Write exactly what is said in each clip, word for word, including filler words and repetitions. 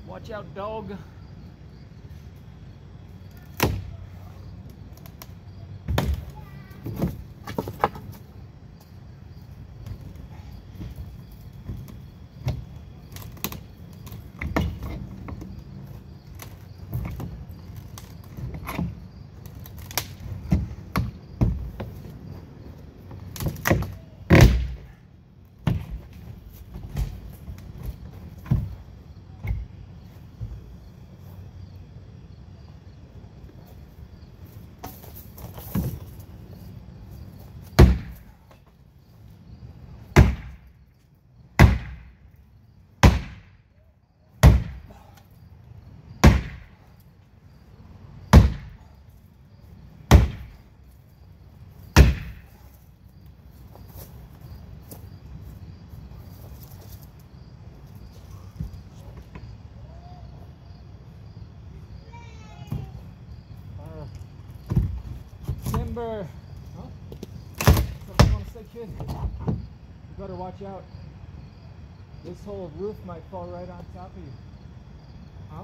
Watch out, dog. Timber. Huh? Something you want to say, kid? You better watch out. This whole roof might fall right on top of you. Huh?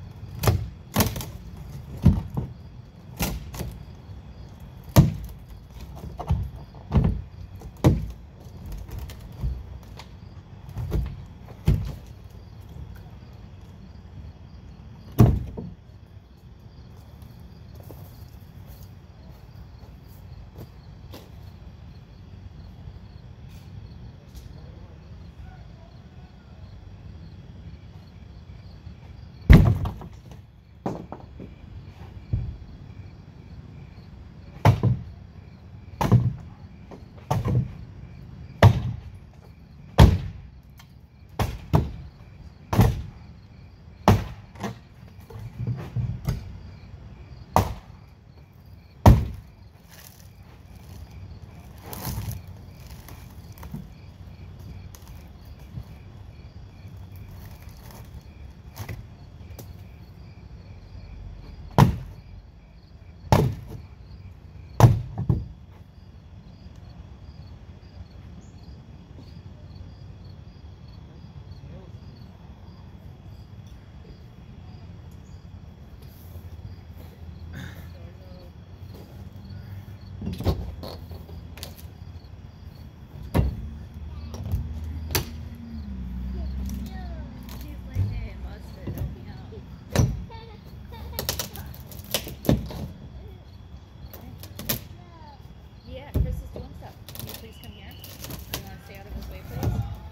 Yeah, Chris is doing stuff. Can you please come here? You want to stay out of his way, please?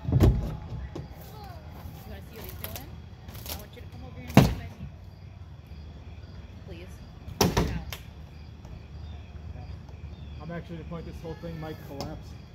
You want to see what he's doing? I want you to come over here and sit by me. Please. Now. I'm actually to the point this whole thing might collapse.